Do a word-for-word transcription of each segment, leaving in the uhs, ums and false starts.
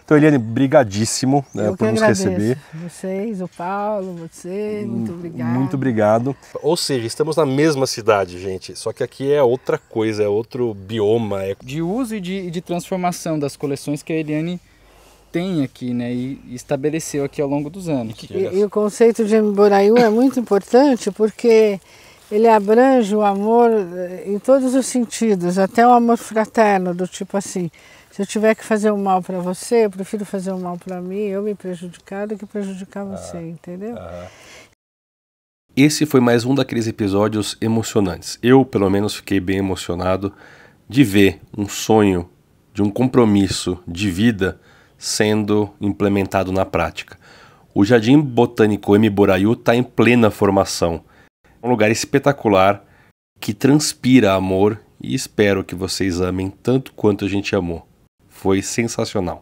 Então, Eliane, brigadíssimo né, por nos receber. Vocês, o Paulo, você, muito obrigado. Muito obrigado. Ou seja, estamos na mesma cidade, gente, só que aqui é outra coisa, é outro bioma. É... De uso e de, de transformação das coleções que a Eliane tem aqui, né, e estabeleceu aqui ao longo dos anos. E, e o conceito de Emboraiú é muito importante porque ele abrange o amor em todos os sentidos, até o amor fraterno, do tipo assim, se eu tiver que fazer um mal para você, eu prefiro fazer um mal para mim, eu me prejudicar do que prejudicar você, ah, entendeu? Ah. Esse foi mais um daqueles episódios emocionantes. Eu, pelo menos, fiquei bem emocionado de ver um sonho, de um compromisso de vida sendo implementado na prática. O Jardim Botânico Emboraiú está em plena formação. É um lugar espetacular que transpira amor e espero que vocês amem tanto quanto a gente amou. Foi sensacional.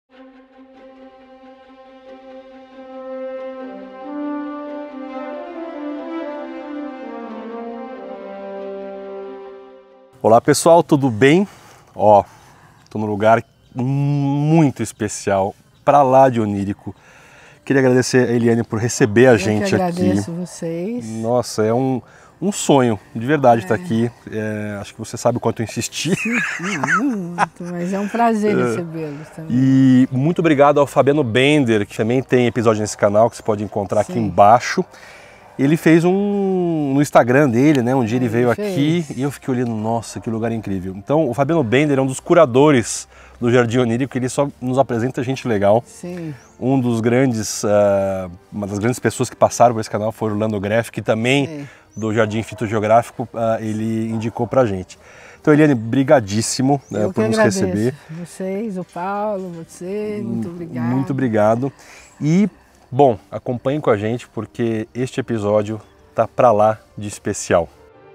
Olá pessoal, tudo bem? Ó, tô num lugar muito especial, para lá de onírico. Queria agradecer a Eliane por receber a Eu gente que agradeço aqui. agradeço vocês. Nossa, é um, um sonho, de verdade, é. estar aqui. É, acho que você sabe o quanto eu insisti. Muito, mas é um prazer recebê-los também. E muito obrigado ao Fabiano Bender, que também tem episódio nesse canal, que você pode encontrar Sim. aqui embaixo. Ele fez um no Instagram dele, né? Um dia ele, ele veio fez. aqui e eu fiquei olhando, nossa, que lugar incrível. Então, o Fabiano Bender é um dos curadores do Jardim Onírico, ele só nos apresenta gente legal. Sim. Um dos grandes, uh, uma das grandes pessoas que passaram por esse canal foi o Orlando Greff, que também Sim. do Jardim Fitogeográfico uh, ele indicou pra gente. Então, Eliane, brigadíssimo né, por nos agradeço. receber. Vocês, o Paulo, você, muito obrigado. Muito obrigado. E bom, acompanhem com a gente porque este episódio tá pra lá de especial.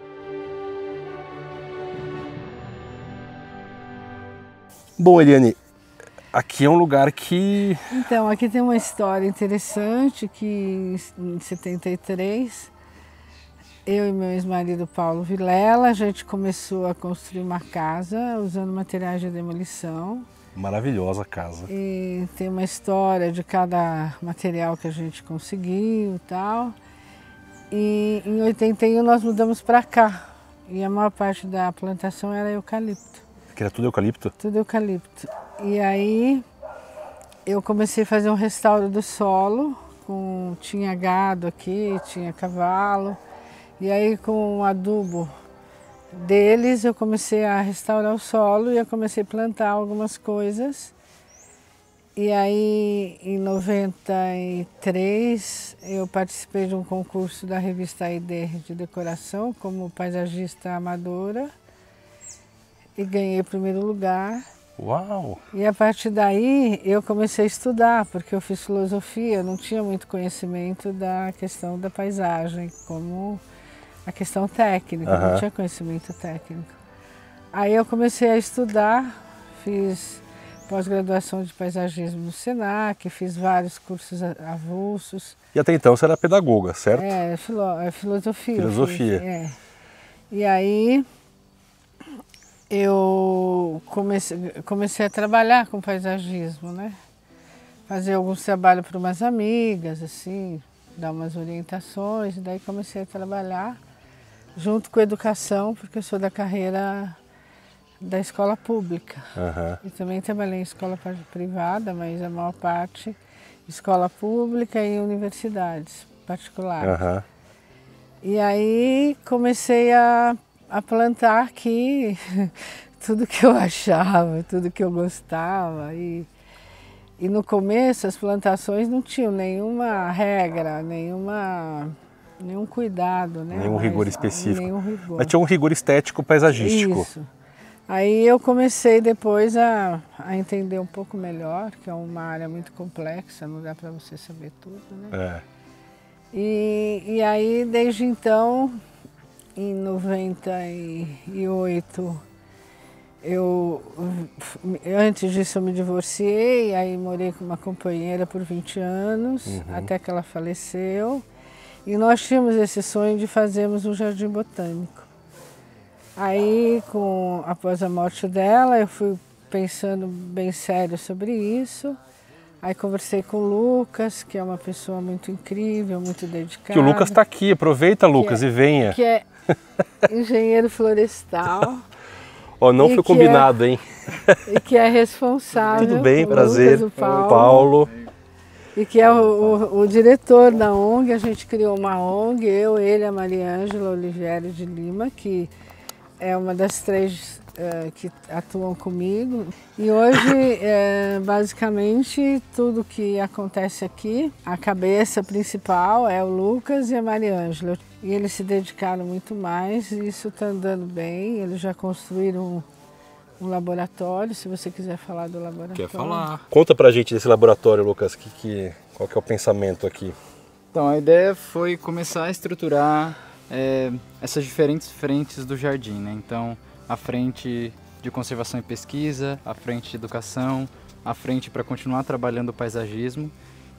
Bom, Eliane, aqui é um lugar que... Então, aqui tem uma história interessante que em setenta e três, eu e meu ex-marido Paulo Vilela, a gente começou a construir uma casa usando materiais de demolição. Maravilhosa casa. E tem uma história de cada material que a gente conseguiu e tal. E em oitenta e um nós mudamos para cá. E a maior parte da plantação era eucalipto. Que era tudo eucalipto? Tudo eucalipto. E aí eu comecei a fazer um restauro do solo. Com, tinha gado aqui, tinha cavalo. E aí com o adubo deles eu comecei a restaurar o solo e eu comecei a plantar algumas coisas. E aí em noventa e três eu participei de um concurso da revista A I D de decoração como paisagista amadora e ganhei o primeiro lugar. Uau! E a partir daí eu comecei a estudar, porque eu fiz filosofia, não tinha muito conhecimento da questão da paisagem, como a questão técnica, uhum. não tinha conhecimento técnico. Aí eu comecei a estudar, fiz pós-graduação de paisagismo no Senac, fiz vários cursos avulsos. E até então você era pedagoga, certo? É, filo, é filosofia. Filosofia. Fiz, é. E aí eu comecei, comecei a trabalhar com paisagismo, né? Fazer alguns trabalhos para umas amigas, assim, dar umas orientações, e daí comecei a trabalhar junto com a educação, porque eu sou da carreira da escola pública. Uhum. E também trabalhei em escola privada, mas a maior parte escola pública e universidades particulares. Uhum. E aí comecei a, a plantar aqui tudo que eu achava, tudo que eu gostava. E, e no começo as plantações não tinham nenhuma regra, nenhuma... nenhum cuidado, né? Nenhum rigor específico. Nenhum rigor. Mas tinha um rigor estético paisagístico. Isso. Aí eu comecei depois a, a entender um pouco melhor, que é uma área muito complexa, não dá para você saber tudo, né? É. E, e aí, desde então, em noventa e oito, eu, antes disso eu me divorciei, aí morei com uma companheira por vinte anos, uhum. até que ela faleceu. E nós tínhamos esse sonho de fazermos um jardim botânico. Aí, com, após a morte dela, eu fui pensando bem sério sobre isso. Aí conversei com o Lucas, que é uma pessoa muito incrível, muito dedicada. Que o Lucas está aqui, aproveita, Lucas, é, e venha. Que é engenheiro florestal. Ó, não foi combinado, é, hein? E que é responsável. Tudo bem, o prazer. Lucas, o Paulo, Paulo. E que é o, o, o diretor da O N G. A gente criou uma O N G, eu, ele, a Mariângela Oliveira de Lima, que é uma das três uh, que atuam comigo. E hoje, é, basicamente, tudo que acontece aqui, a cabeça principal é o Lucas e a Mariângela. E eles se dedicaram muito mais e isso está andando bem. Eles já construíram um, um laboratório, se você quiser falar do laboratório. Quer falar? Conta pra gente desse laboratório, Lucas, que, que, qual que é o pensamento aqui? Então, a ideia foi começar a estruturar é, essas diferentes frentes do jardim, né? Então, a frente de conservação e pesquisa, a frente de educação, a frente para continuar trabalhando o paisagismo.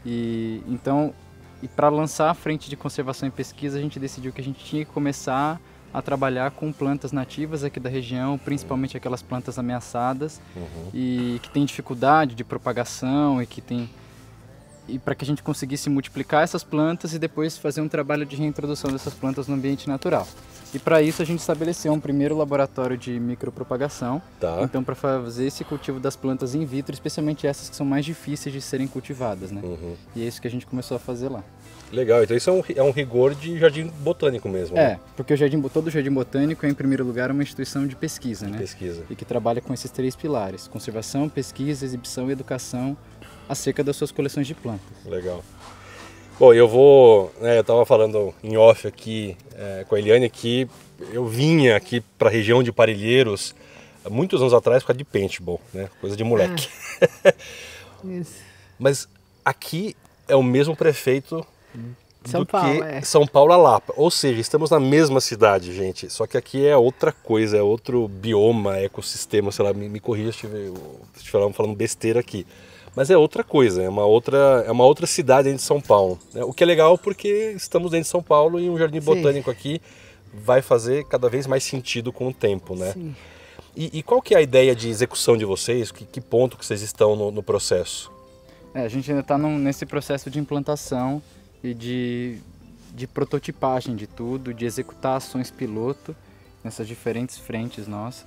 E então, e para lançar a frente de conservação e pesquisa, a gente decidiu que a gente tinha que começar a trabalhar com plantas nativas aqui da região, principalmente aquelas plantas ameaçadas, uhum. e que têm dificuldade de propagação e que tem e para que a gente conseguisse multiplicar essas plantas e depois fazer um trabalho de reintrodução dessas plantas no ambiente natural. E para isso a gente estabeleceu um primeiro laboratório de micropropagação, tá. Então para fazer esse cultivo das plantas in vitro, especialmente essas que são mais difíceis de serem cultivadas, né? Uhum. E é isso que a gente começou a fazer lá. Legal, então isso é um, é um rigor de jardim botânico mesmo, É, né? porque o jardim, todo o jardim botânico é, em primeiro lugar, uma instituição de pesquisa, de né? pesquisa. E que trabalha com esses três pilares: conservação, pesquisa, exibição e educação acerca das suas coleções de plantas. Legal. Bom, eu vou, né, eu estava falando em off aqui é, com a Eliane que eu vinha aqui para a região de Parelheiros muitos anos atrás por causa de paintball, né? Coisa de moleque. Ah, isso. Mas aqui é o mesmo prefeito São do Paulo, que é. São Paulo a Lapa. Ou seja, estamos na mesma cidade, gente. Só que aqui é outra coisa, é outro bioma, ecossistema, sei lá, me, me corrija se estiver falando besteira aqui. Mas é outra coisa, é uma outra, é uma outra cidade dentro de São Paulo. Né? O que é legal porque estamos dentro de São Paulo e um jardim Sim. botânico aqui vai fazer cada vez mais sentido com o tempo, né? Sim. E, e qual que é a ideia de execução de vocês? Que, que ponto que vocês estão no, no processo? É, a gente ainda está nesse processo de implantação e de, de prototipagem de tudo, de executar ações piloto nessas diferentes frentes nossas.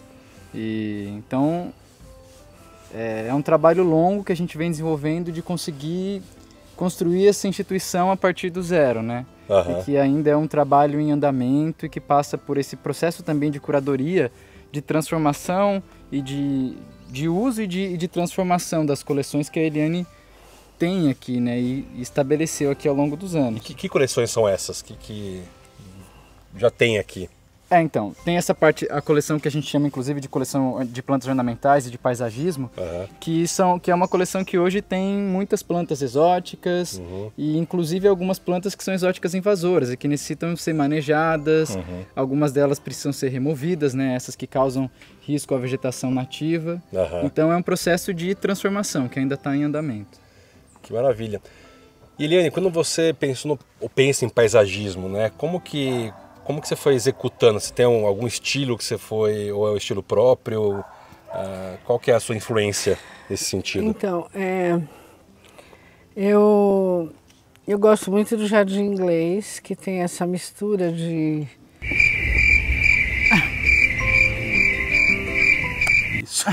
E então é, é um trabalho longo que a gente vem desenvolvendo de conseguir construir essa instituição a partir do zero, né? Uhum. E que ainda é um trabalho em andamento e que passa por esse processo também de curadoria, de transformação e de, de uso e de, e de transformação das coleções que a Eliane tem aqui, né? E estabeleceu aqui ao longo dos anos. E que, que coleções são essas que, que já tem aqui? É, então, tem essa parte, a coleção que a gente chama inclusive de coleção de plantas ornamentais e de paisagismo, uhum. que, são, que é uma coleção que hoje tem muitas plantas exóticas, uhum. e inclusive algumas plantas que são exóticas invasoras e que necessitam ser manejadas, uhum. algumas delas precisam ser removidas, né, essas que causam risco à vegetação nativa. Uhum. Então é um processo de transformação que ainda está em andamento. Que maravilha. E Eliane, quando você pensa, no, ou pensa em paisagismo, né, como que... Como que você foi executando? Você tem um, algum estilo que você foi, ou é o estilo próprio? Uh, qual que é a sua influência nesse sentido? Então, é, eu, eu gosto muito do jardim inglês, que tem essa mistura de... Isso.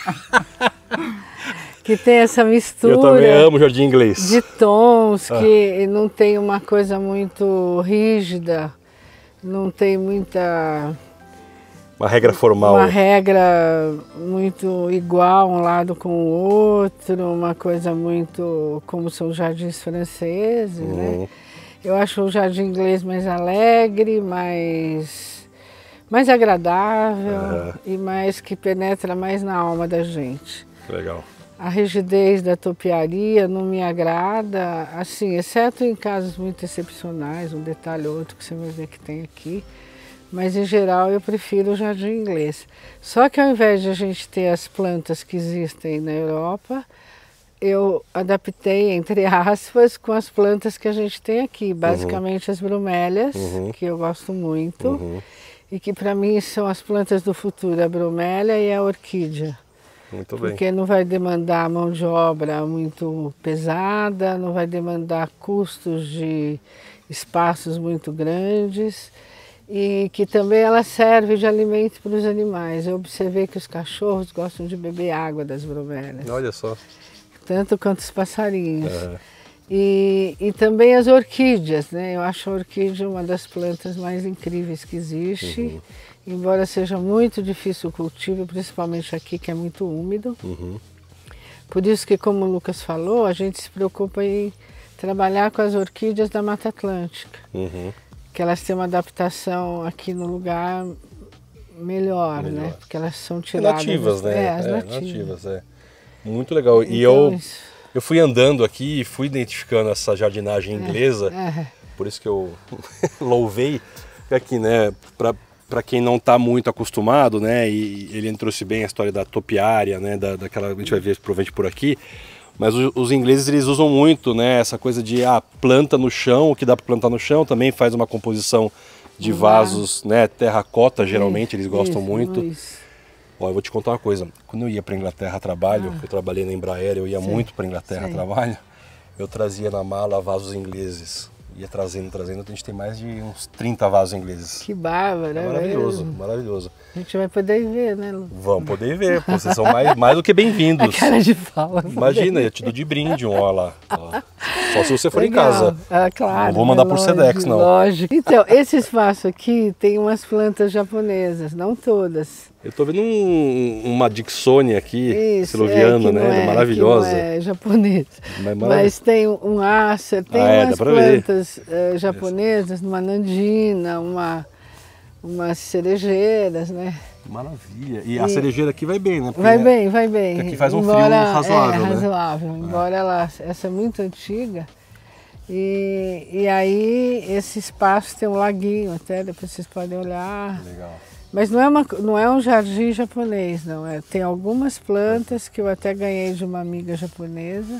que tem essa mistura... Eu também amo o jardim inglês. De tons, ah. que não tem uma coisa muito rígida. Não tem muita... Uma regra formal. Uma regra muito igual um lado com o outro, uma coisa muito como são os jardins franceses, uhum. né? Eu acho o jardim inglês mais alegre, mais, mais agradável uhum. e mais que penetra mais na alma da gente. Legal. A rigidez da topiaria não me agrada, assim, exceto em casos muito excepcionais, um detalhe ou outro que você vai ver que tem aqui, mas em geral eu prefiro o jardim inglês. Só que ao invés de a gente ter as plantas que existem na Europa, eu adaptei, entre aspas, com as plantas que a gente tem aqui, basicamente uhum. as bromélias, uhum. que eu gosto muito, uhum. e que para mim são as plantas do futuro, a bromélia e a orquídea. Muito bem. Porque não vai demandar mão de obra muito pesada, não vai demandar custos de espaços muito grandes e que também ela serve de alimento para os animais. Eu observei que os cachorros gostam de beber água das bromélias. Olha só. Tanto quanto os passarinhos. Uhum. E, e também as orquídeas, né? Eu acho a orquídea uma das plantas mais incríveis que existe. Uhum. Embora seja muito difícil o cultivo, principalmente aqui que é muito úmido. Uhum. Por isso que, como o Lucas falou, a gente se preocupa em trabalhar com as orquídeas da Mata Atlântica. Uhum. Que elas têm uma adaptação aqui no lugar melhor, melhor. né? Porque elas são tiradas... Nativas, né? É, as é, nativas. nativas, é. Muito legal. Então, e eu, isso. eu fui andando aqui e fui identificando essa jardinagem inglesa. É, é. Por isso que eu louvei aqui, né? Pra, Para quem não está muito acostumado, né, e ele trouxe bem a história da topiária, né, da, daquela, a gente vai ver provavelmente por aqui, mas os, os ingleses eles usam muito, né, essa coisa de ah, planta no chão, o que dá para plantar no chão, também faz uma composição de vasos, né, terracota, geralmente, eles gostam isso, muito. Isso. Ó, eu vou te contar uma coisa, quando eu ia para Inglaterra a trabalho, ah. eu trabalhei na Embraer, eu ia Sim. muito para Inglaterra a trabalho, eu trazia na mala vasos ingleses. Ia trazendo, trazendo, a gente tem mais de uns trinta vasos ingleses. Que bárbaro, né? É maravilhoso, maravilhoso. A gente vai poder ir ver, né, Lu? Vamos poder ir ver, vocês são mais, mais do que bem-vindos. A cara de fala. Imagina, eu te dou de brinde um, ó lá. Ó. Só se você for Legal. em casa. Ah, claro. Não vou mandar é por lógico, Sedex, não. Lógico. Então, esse espaço aqui tem umas plantas japonesas, não todas. Eu tô vendo um, uma Dicksonia aqui, Isso, Silviana, é, né? É, maravilhosa. Que não é japonesa. Mas, Mas tem um acer, tem ah, é, umas plantas uh, japonesas, uma nandina, uma, umas cerejeiras, né? Maravilha. E, e a cerejeira aqui vai bem, né? Porque vai bem, vai bem. Aqui faz um embora, frio razoável, é, né? razoável. Embora é. ela, essa é muito antiga. E, e aí esse espaço tem um laguinho até, depois vocês podem olhar. Legal. Mas não é, uma, não é um jardim japonês, não. É, tem algumas plantas que eu até ganhei de uma amiga japonesa.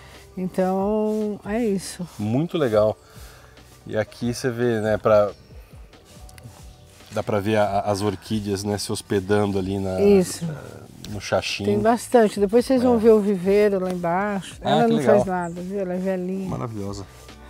Então, é isso. Muito legal. E aqui você vê, né, pra... dá pra ver a, as orquídeas, né, se hospedando ali na, isso. no xaxim. Tem bastante. Depois vocês é. vão ver o viveiro lá embaixo. Ah, Ela não legal. faz nada, viu? Ela é velhinha. Maravilhosa.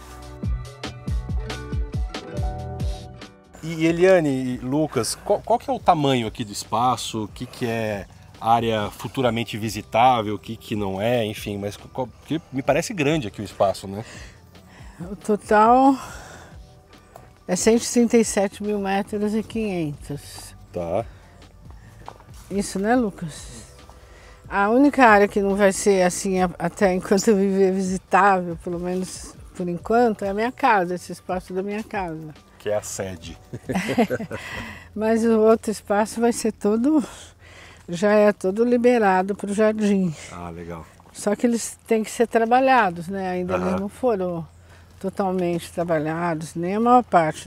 E Eliane e Lucas, qual, qual que é o tamanho aqui do espaço? O que, que é área futuramente visitável? O que, que não é? Enfim, mas qual, porque me parece grande aqui o espaço, né? O total é cento e trinta e sete mil metros e quinhentos. Tá. Isso, né, Lucas? A única área que não vai ser assim até enquanto eu viver visitável, pelo menos por enquanto, é a minha casa, esse espaço da minha casa. Que é a sede. Mas o outro espaço vai ser todo, já é todo liberado para o jardim. Ah, legal. Só que eles têm que ser trabalhados, né? Ainda Aham. eles não foram totalmente trabalhados, nem a maior parte.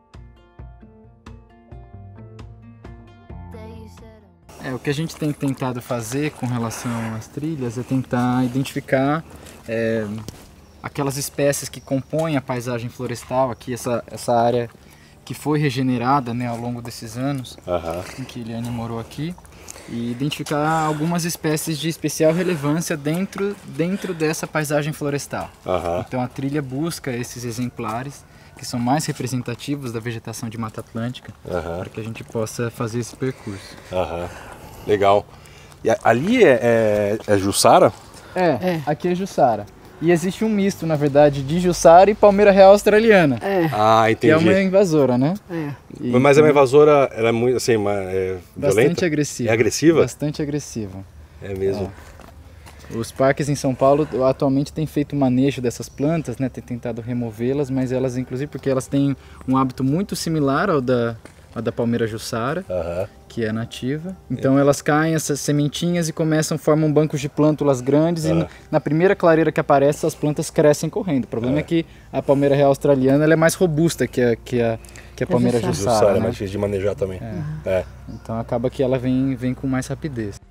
É, o que a gente tem tentado fazer com relação às trilhas é tentar identificar é, aquelas espécies que compõem a paisagem florestal, aqui essa, essa área que foi regenerada, né, ao longo desses anos Aham. em que Eliane morou aqui, e identificar algumas espécies de especial relevância dentro, dentro dessa paisagem florestal. Aham. Então a trilha busca esses exemplares que são mais representativos da vegetação de Mata Atlântica, Aham. para que a gente possa fazer esse percurso. Aham. Legal. E a- ali é, é, é Jussara? É, É. aqui é Jussara. E existe um misto, na verdade, de Jussara e palmeira real australiana, É, Ah, que entendi. é uma invasora, né? é. E, Mas é uma invasora, ela é muito, assim, uma, é bastante violenta? agressiva. É agressiva? Bastante agressiva. É mesmo. Os parques em São Paulo atualmente têm feito manejo dessas plantas, né? Tem tentado removê-las, mas elas, inclusive, porque elas têm um hábito muito similar ao da, ao da palmeira Jussara, Aham. que é nativa. Então elas caem, essas sementinhas, e começam, formam bancos de plântulas grandes, e Ah. no- na primeira clareira que aparece, as plantas crescem correndo. O problema é, que a palmeira real australiana ela é mais robusta que a, que a, que a palmeira Jussara. Jussara, Jussara é né? mais difícil de manejar também. É. Então acaba que ela vem, vem com mais rapidez.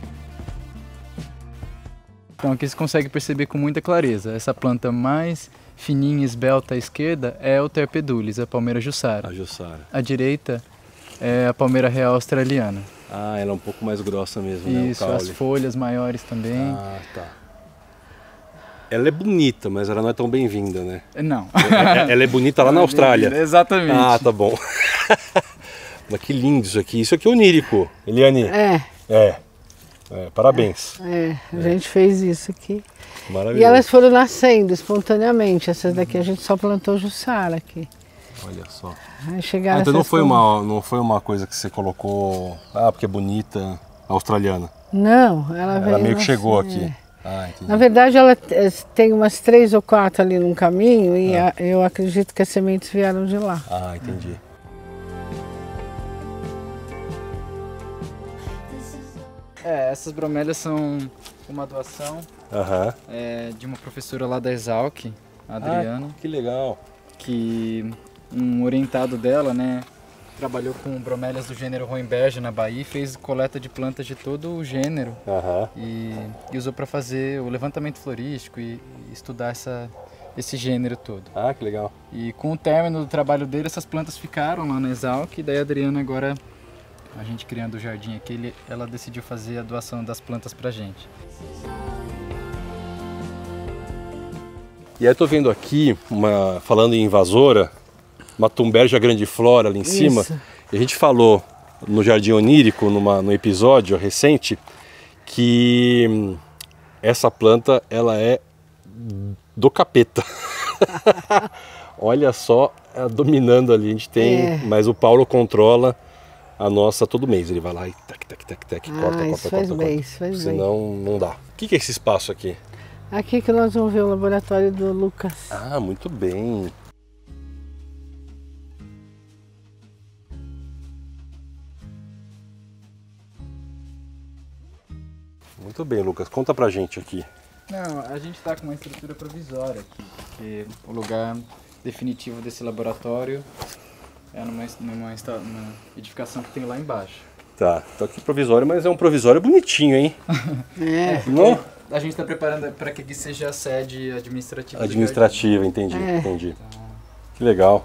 Então aqui você consegue perceber com muita clareza essa planta mais fininha, esbelta à esquerda é o Terpedulis, a palmeira jussara. A jussara. À direita é a palmeira real australiana. Ah, ela é um pouco mais grossa mesmo, né? Isso, as folhas maiores também. Ah, tá. Ela é bonita, mas ela não é tão bem-vinda, né? Não. Ela é bonita lá na Austrália. Exatamente. Ah, tá bom. Mas que lindo isso aqui. Isso aqui é onírico, Eliane. É. É. É, parabéns. É, a gente fez isso aqui. Maravilhoso. E elas foram nascendo espontaneamente. Essas daqui a gente só plantou jussara aqui. Olha só. Aí chegaram Ah, então não essas foi, com- uma, não foi uma coisa que você colocou... Ah, porque é bonita, australiana. Não, ela veio. Ela meio que chegou assim, aqui. é. Ah, entendi. Na verdade, ela eh, tem umas três ou quatro ali no caminho e Ah. a- eu acredito que as sementes vieram de lá. Ah, entendi. É, essas bromélias são uma doação Aham. é, de uma professora lá da Exalc, a Adriana, Ah, que legal. que um orientado dela, né, trabalhou com bromélias do gênero Roembergia na Bahia e fez coleta de plantas de todo o gênero Aham. e, e usou para fazer o levantamento florístico e, e estudar essa, esse gênero todo. Ah, que legal. E com o término do trabalho dele, essas plantas ficaram lá na Exalc e daí a Adriana agora, a gente criando o jardim aqui, ele, ela decidiu fazer a doação das plantas pra gente. E aí eu tô vendo aqui, uma, falando em invasora, uma Thunbergia grandiflora ali em cima. Isso. E a gente falou no Jardim Onírico, numa, no episódio recente, que hum, essa planta ela é do capeta. Olha só, ela dominando ali, a gente tem, É. mas o Paulo controla a nossa todo mês. Ele vai lá e tac, tac, tac, tac, Ah, corta, isso corta, faz corta, bem, corta. isso faz bem. Senão não dá. O que que é esse espaço aqui? Aqui que nós vamos ver o laboratório do Lucas. Ah, muito bem. Muito bem, Lucas. Conta pra gente aqui. Não, a gente está com uma estrutura provisória aqui, porque o lugar definitivo desse laboratório é numa, numa, insta- numa edificação que tem lá embaixo. Tá, tô aqui provisório, mas é um provisório bonitinho, hein? É. Não? A gente está preparando para que aqui seja a sede administrativa. do Administrativa, entendi, É. entendi. Que legal.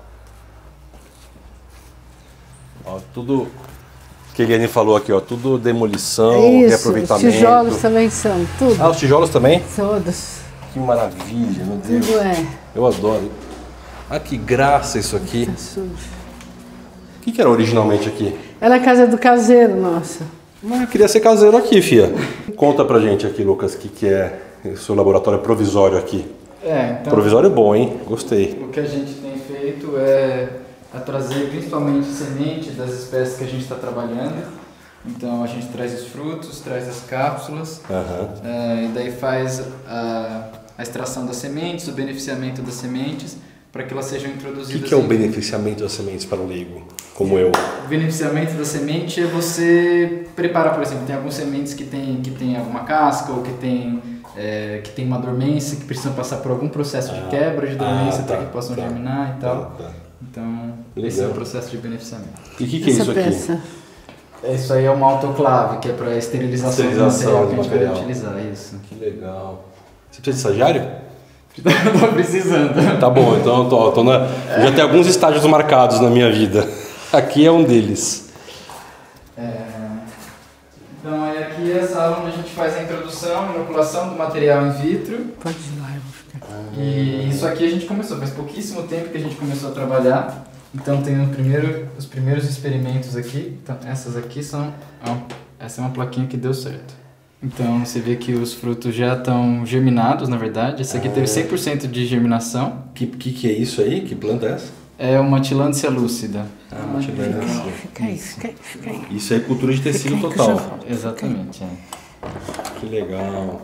Ó, tudo que a Eliane falou aqui, ó, tudo demolição, Isso, os reaproveitamento. tijolos também são, tudo. Ah, os tijolos também? Todos. Que maravilha, meu Deus. Tudo é. Eu adoro. Ah, que graça isso aqui. Tá sujo. O que, que era originalmente aqui? Era a casa do caseiro, nossa. Mas eu queria ser caseiro aqui, fia. Conta pra gente aqui, Lucas, o que, que é o seu laboratório provisório aqui. É, então Provisório bom, hein? Gostei. o que a gente tem feito é a trazer principalmente semente das espécies que a gente está trabalhando. Então a gente traz os frutos, traz as cápsulas, Aham. é, e daí faz a, a extração das sementes, o beneficiamento das sementes, para que elas sejam O introduzidas. que, que é o em- beneficiamento das sementes para um leigo, como eu? O beneficiamento da semente é você preparar, por exemplo, tem algumas sementes que tem, que tem alguma casca ou que tem, é, que tem uma dormência, que precisam passar por algum processo de Ah, quebra de dormência ah, para tá, que possam tá, germinar e tal. Tá, tá. Então, Legal. esse é o processo de beneficiamento. E o que, que é Essa isso aqui? peça. Isso aí é uma autoclave, que é para esterilização, Esterilização do material que a do gente vai material. utilizar, isso. Que legal. Você precisa de estagiário? Tô precisando. Tá bom, então eu, tô, eu tô na, eu já tenho alguns estágios marcados na minha vida. Aqui é um deles. É, Então, aí aqui é a sala onde a gente faz a introdução, inoculação do material in vitro. Pode ir lá, eu vou ficar. E isso aqui a gente começou, faz pouquíssimo tempo que a gente começou a trabalhar. Então tem o primeiro, os primeiros experimentos aqui. Então, essas aqui são. Ó, essa é uma plaquinha que deu certo. Então você vê que os frutos já estão germinados, na verdade. Esse aqui teve cem por cento de germinação. O que, que, que é isso aí? Que planta é essa? É uma tilância lúcida. Ah, uma tilância. Fica aí, fica aí, fica aí. Isso aí é cultura de tecido Fica aí, total. cachorro. Exatamente. É. Que legal.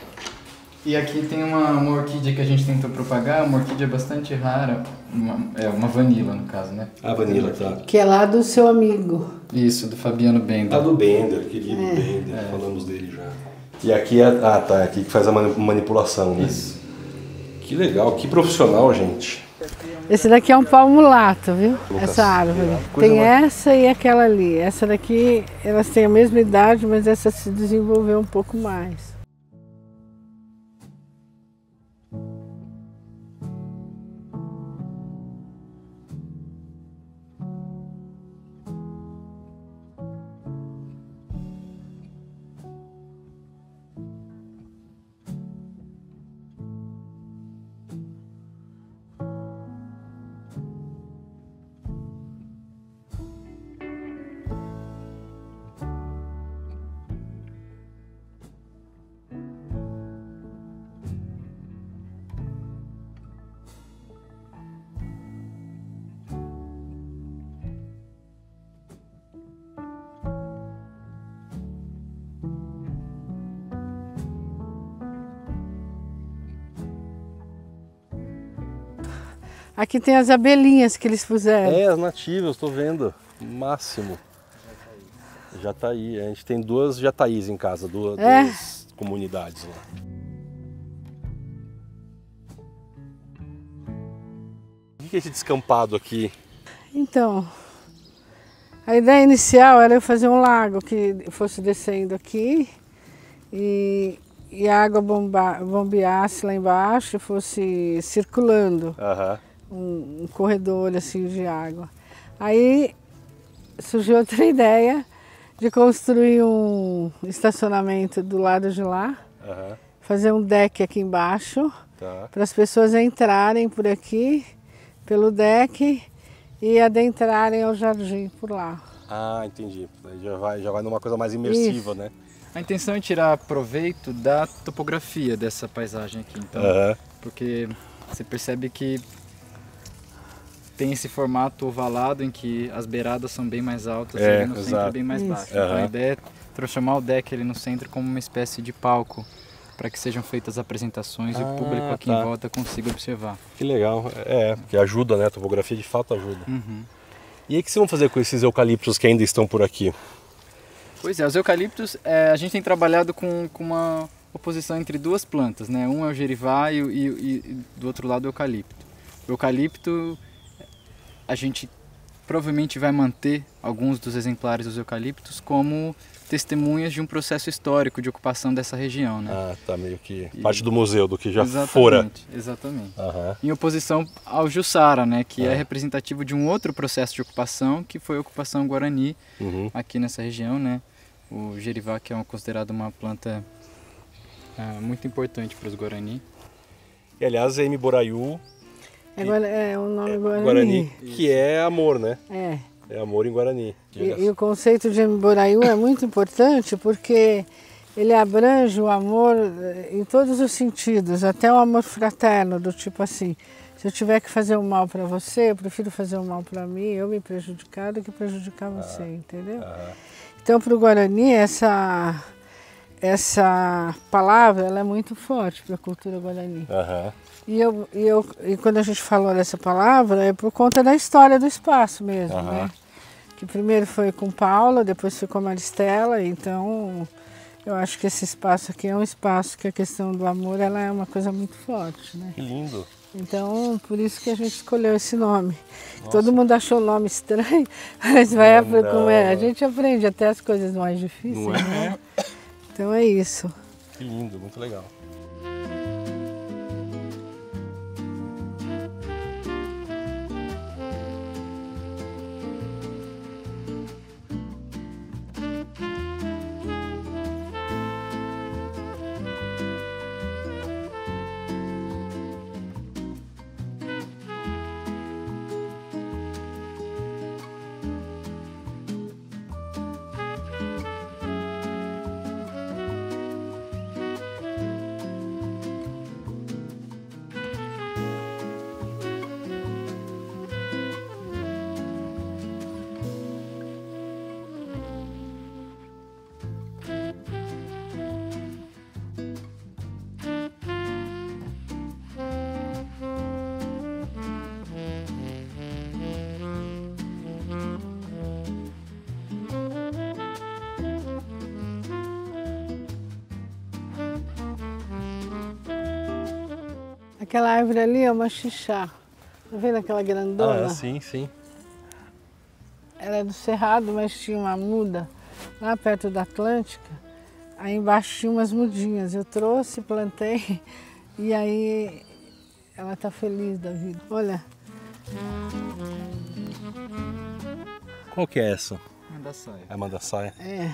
E aqui tem uma, uma orquídea que a gente tentou propagar, uma orquídea bastante rara, uma, é uma vanila no caso, né? A Vanilla, tá. Que é lá do seu amigo. Isso, do Fabiano Tá Bender. do Bender, querido Bender, falamos dele já. E aqui é. Ah, tá, aqui que faz a mani- manipulação, né? Isso. Que legal, que profissional, gente. Esse daqui é um palmulato, viu? Lucas, Essa árvore. Coisa Tem mais- essa e aquela ali. Essa daqui, elas têm a mesma idade, mas essa se desenvolveu um pouco mais. Aqui tem as abelhinhas que eles puseram. É, as nativas, estou vendo. Máximo. Jataí. A gente tem duas jataís em casa, duas, É. duas comunidades lá. O que é esse descampado aqui? Então, a ideia inicial era eu fazer um lago que fosse descendo aqui e, e a água bomba, bombeasse lá embaixo e fosse circulando, Aham. um, um corredor assim de água. Aí surgiu outra ideia de construir um estacionamento do lado de lá, Aham. fazer um deck aqui embaixo Tá. para as pessoas entrarem por aqui, pelo deck e adentrarem ao jardim por lá. Ah, entendi. Aí já vai, já vai numa coisa mais imersiva, Isso. né? A intenção é tirar proveito da topografia dessa paisagem aqui, então, Aham. porque você percebe que tem esse formato ovalado em que as beiradas são bem mais altas É, e ali no centro exato. é bem mais Isso. baixo. Então, Aham. a ideia é transformar o deck ali no centro como uma espécie de palco para que sejam feitas apresentações e Ah, o público aqui tá. em volta consiga observar. Que legal. É, que ajuda, né? A topografia de fato ajuda. Uhum. E aí, o que vocês vão fazer com esses eucaliptos que ainda estão por aqui? Pois é, os eucaliptos, é, a gente tem trabalhado com, com uma oposição entre duas plantas, né? Um é o gerivá e, e, e do outro lado o eucalipto. O eucalipto, a gente provavelmente vai manter alguns dos exemplares dos eucaliptos como testemunhas de um processo histórico de ocupação dessa região, né? Ah, tá meio que E- parte do museu, do que já exatamente, fora. Exatamente. Aham. Em oposição ao Jussara, né? Que é É. representativo de um outro processo de ocupação, que foi a ocupação Guarani, Uhum. aqui nessa região, né? O gerivá, que é um- considerado uma planta ah, muito importante para os Guarani. E aliás, é Mboraiú É, Guara- é o nome Guarani. Guarani, que é amor, né? É. É amor em Guarani. E, e o conceito de Mboraiú é muito importante porque ele abrange o amor eh, em todos os sentidos, até o amor fraterno, do tipo assim, se eu tiver que fazer o mal para você, eu prefiro fazer o mal para mim, eu me prejudicar do que prejudicar você, entendeu? Aham. Então, para o Guarani, essa, essa palavra ela é muito forte para a cultura guarani. Aham. E, eu, e, eu, e quando a gente falou dessa palavra, é por conta da história do espaço mesmo, Aham. né? Que primeiro foi com Paula, depois foi com a Maristela, então eu acho que esse espaço aqui é um espaço que a questão do amor ela é uma coisa muito forte, né? Que lindo. Então, por isso que a gente escolheu esse nome. Todo mundo achou o nome estranho, mas vai Não, apre- como é, a não. gente aprende até as coisas mais difíceis, Não é? né? Então é isso. Que lindo, muito legal. Aquela árvore ali é uma xixá. Tá vendo aquela grandona? Ah, sim, sim. Ela é do Cerrado, mas tinha uma muda lá perto da Atlântica. Aí embaixo tinha umas mudinhas. Eu trouxe, plantei e aí ela tá feliz da vida. Olha, Qual que é essa? Da saia. É a mandaçaia? é.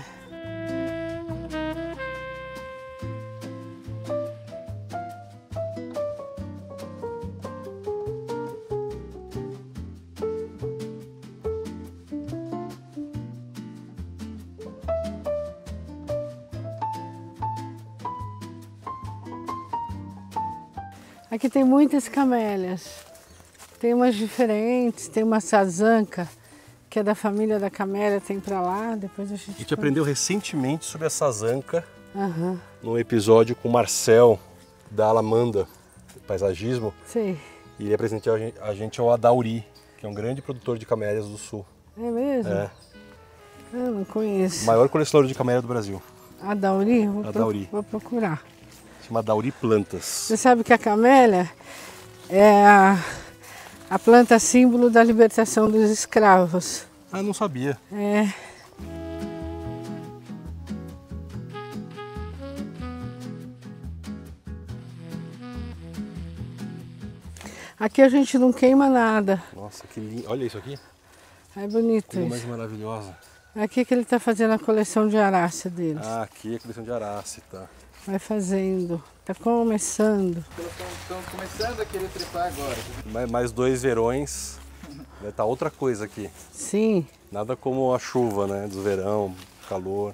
Aqui tem muitas camélias. Tem umas diferentes, tem uma sazanca, que é da família da camélia, tem pra lá, depois a gente... A gente aprendeu recentemente sobre a sazanca Aham, num episódio com o Marcel, da Alamanda, paisagismo. sei. E ele apresentou a gente, a gente ao Adauri, que é um grande produtor de camélias do sul. É mesmo? É. Eu não conheço. O maior colecionador de camélia do Brasil. Adauri? Vou, Adauri. Pro, vou procurar. Chama Adauri Plantas. Você sabe que a camélia é a, a planta símbolo da libertação dos escravos. Ah, não sabia. É. Aqui a gente não queima nada. Nossa, que lindo. Olha isso aqui. É bonito Coisa mais isso. maravilhosa. É aqui que ele está fazendo a coleção de arácea deles. Ah, aqui é a coleção de Arace, tá? Vai fazendo. Está começando. Estão começando a querer trepar agora. Mais, mais dois verões. Vai tá outra coisa aqui. Sim. Nada como a chuva, né? Do verão, calor.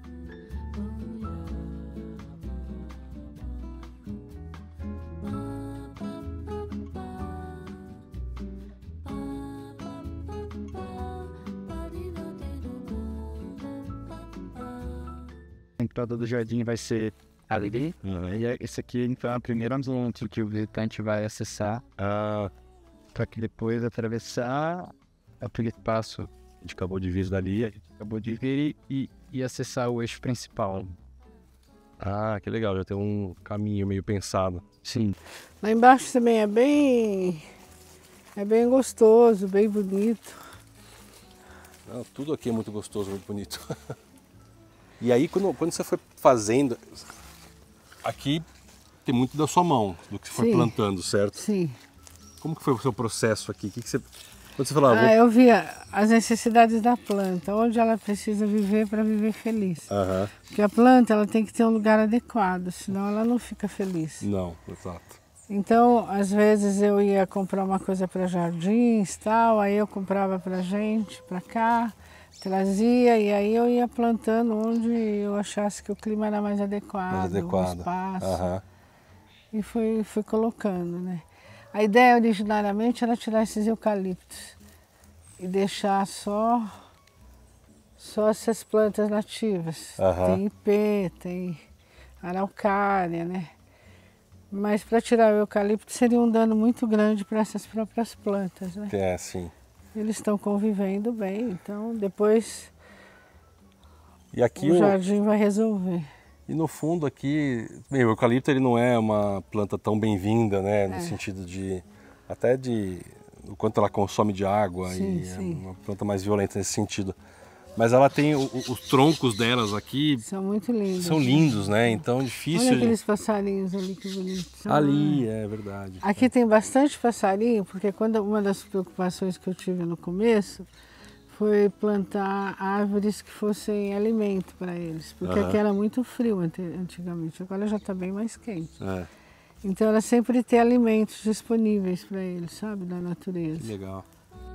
A entrada do jardim vai ser ali. Uhum. E esse aqui, então, é o primeiro ambiente que o visitante vai acessar. Ah, Para que depois atravessar aquele espaço que a gente acabou de ver dali, a gente acabou de ver e, e acessar o eixo principal. ah, que legal. Já tem um caminho meio pensado. Sim. Lá embaixo também é bem... É bem gostoso, bem bonito. Não, tudo aqui é muito gostoso, muito bonito. E aí, quando, quando você foi fazendo... Aqui tem muito da sua mão, do que você foi Sim. plantando, certo? Sim. Como que foi o seu processo aqui? O que que você... Quando você falou, ah, vou... Ah, eu via as necessidades da planta, onde ela precisa viver para viver feliz. Aham. Porque a planta ela tem que ter um lugar adequado, senão ela não fica feliz. Não, exato. Então, às vezes eu ia comprar uma coisa para jardins, tal, aí eu comprava para gente, para cá, trazia e aí eu ia plantando onde eu achasse que o clima era mais adequado, Mais adequado. o espaço. Aham. E fui, fui colocando, né? A ideia originariamente era tirar esses eucaliptos e deixar só, só essas plantas nativas. Aham. Tem ipê, tem araucária, né? Mas para tirar o eucalipto seria um dano muito grande para essas próprias plantas, né? É, sim. Eles estão convivendo bem, então depois E aqui o o... jardim vai resolver. E no fundo aqui, bem, o eucalipto ele não é uma planta tão bem-vinda, né? No É. sentido de, até de, o quanto ela consome de água Sim, e sim. é uma planta mais violenta nesse sentido. Mas ela tem, o- o- os troncos delas aqui São muito lindos. são lindos, né? Então é difícil... Olha aqueles passarinhos ali, que bonitos. Ali, é verdade. Aqui tem bastante passarinho, porque quando uma das preocupações que eu tive no começo foi plantar árvores que fossem alimento para eles, porque Aham. aqui era muito frio ante- antigamente, agora já está bem mais quente. É, Então era sempre ter alimentos disponíveis para eles, sabe, da que natureza. legal.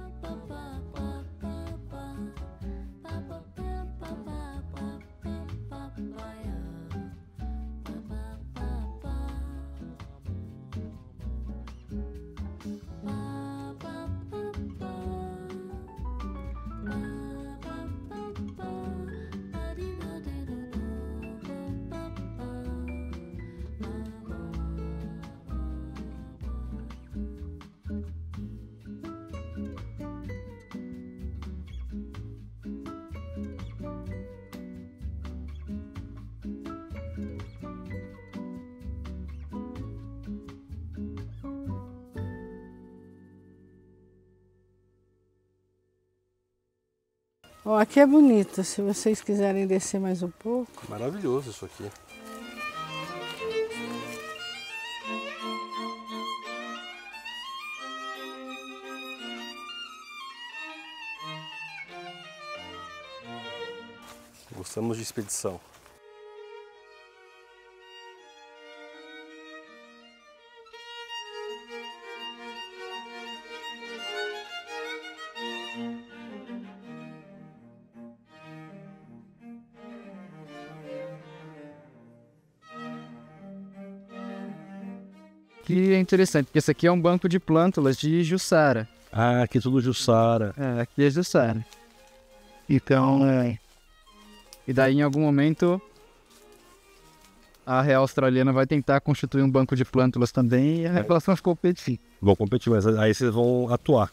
Ó, aqui é bonito, se vocês quiserem descer mais um pouco. Maravilhoso isso aqui. Gostamos de expedição. Que é interessante, porque esse aqui é um banco de plântulas de Jussara. Ah, aqui é tudo Jussara. É, aqui é Jussara. Então, é... E daí, em algum momento, a Real Australiana vai tentar constituir um banco de plântulas também e a relação ficou competir. Vão competir, mas aí vocês vão atuar.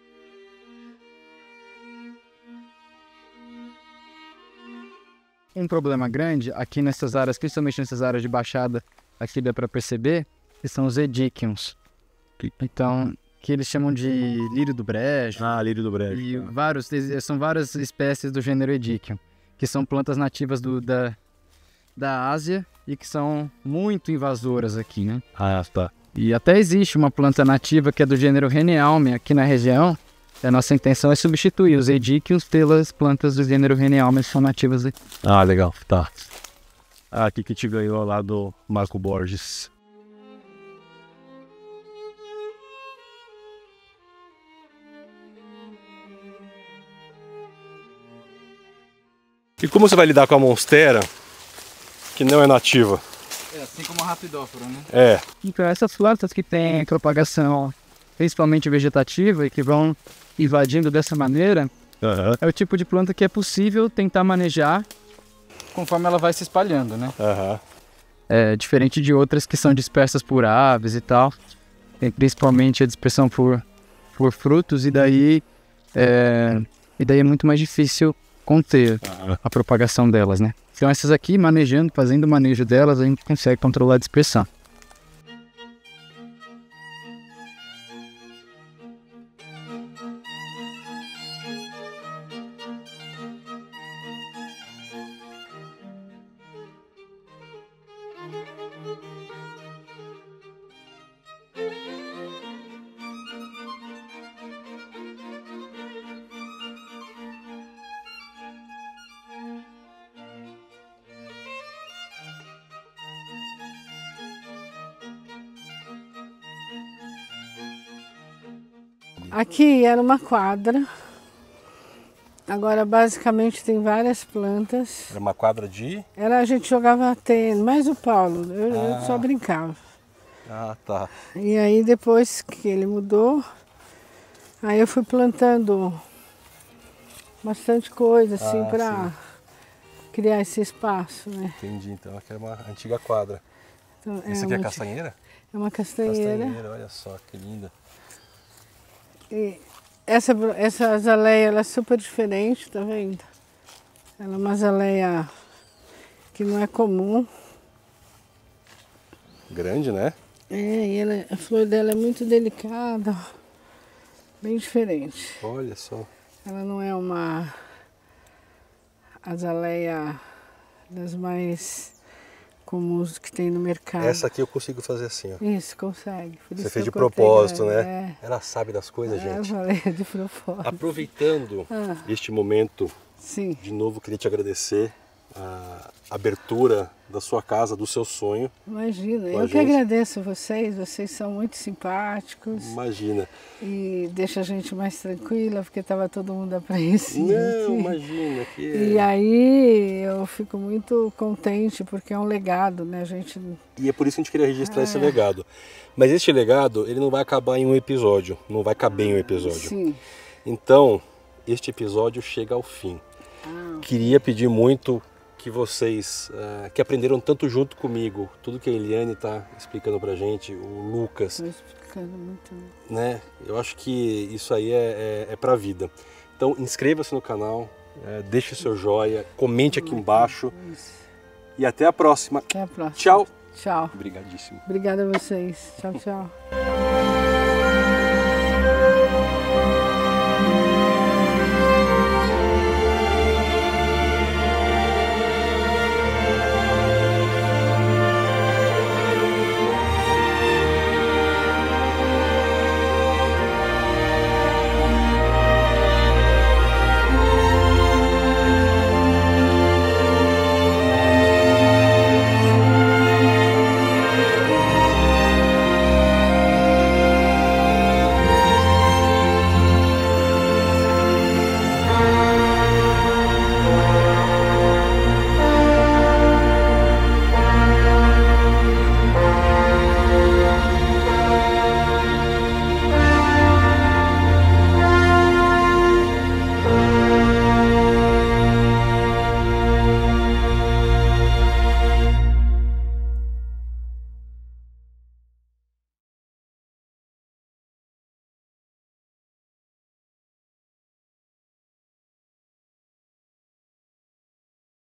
Um problema grande aqui nessas áreas, principalmente nessas áreas de baixada, aqui dá para perceber, que são os Edichiums. Então, que eles chamam de lírio do brejo. Ah, lírio do brejo. E vários, são várias espécies do gênero Edichium, que são plantas nativas do, da, da Ásia e que são muito invasoras aqui, né? Ah, tá. E até existe uma planta nativa que é do gênero Renealme aqui na região. A nossa intenção é substituir os Edichiums pelas plantas do gênero Renealme que são nativas aqui. Ah, legal, tá. Ah, aqui que te ganhou lá do Marco Borges. E como você vai lidar com a monstera que não é nativa? É, assim como a rapidófora, né? É. Então essas plantas que têm propagação principalmente vegetativa e que vão invadindo dessa maneira, Uhum. é o tipo de planta que é possível tentar manejar conforme ela vai se espalhando, né? Uhum. É diferente de outras que são dispersas por aves e tal, tem principalmente a dispersão por, por frutos e daí, é, e daí é muito mais difícil conter Uhum. a propagação delas, né? Então essas aqui, manejando, fazendo o manejo delas, a gente consegue controlar a dispersão. Aqui era uma quadra, agora basicamente tem várias plantas. Era uma quadra de... Era, a gente jogava tênis, mais o Paulo, eu, eu Ah. só brincava. Ah, tá. E aí depois que ele mudou, aí eu fui plantando bastante coisa assim Ah, para criar esse espaço, né? Entendi, então aqui era uma antiga quadra. Então, Essa aqui é uma, castanheira? é uma castanheira. Castanheira, olha só, que linda. E essa, essa azaleia ela é super diferente, tá vendo? Ela é uma azaleia que não é comum. Grande, né? É, e ela, a flor dela é muito delicada, bem diferente. Olha só. Ela não é uma azaleia das mais comuns que tem no mercado. Essa aqui eu consigo fazer assim, ó. Isso, consegue. Por Você isso fez que de eu cortei propósito, grande. né? Ela sabe das coisas, É, gente. é azaleia de propósito. Aproveitando Ah. este momento, Sim. de novo queria te agradecer a abertura da sua casa, do seu sonho. Imagina, Com a eu que gente. agradeço vocês, vocês são muito simpáticos Imagina. e deixa a gente mais tranquila, porque estava todo mundo apreensivo. Não, imagina. Que E é... aí eu fico muito contente, porque é um legado, né? A gente... E é por isso que a gente queria registrar É. esse legado. Mas este legado, ele não vai acabar em um episódio, não vai caber em um episódio. Sim. Então, este episódio chega ao fim. Ah, Queria pedir muito que vocês, uh, que aprenderam tanto junto comigo, tudo que a Eliane está explicando pra gente, o Lucas, estou explicando muito. né? Eu acho que isso aí é, é, é pra vida. Então, inscreva-se no canal, uh, deixe o seu joia, comente aqui embaixo Isso. e até a próxima. Até a próxima. Tchau. Tchau. Obrigadíssimo. Obrigada a vocês. Tchau, tchau.